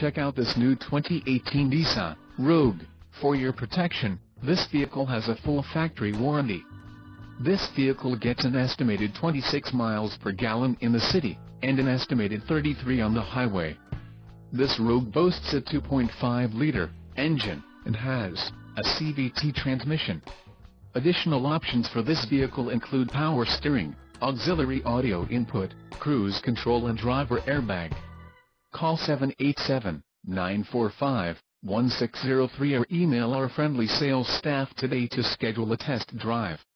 Check out this new 2018 Nissan Rogue. For your protection, this vehicle has a full factory warranty. This vehicle gets an estimated 26 miles per gallon in the city, and an estimated 33 on the highway. This Rogue boasts a 2.5-liter engine, and has a CVT transmission. Additional options for this vehicle include power steering, auxiliary audio input, cruise control and driver airbag. Call 787-945-1603 or email our friendly sales staff today to schedule a test drive.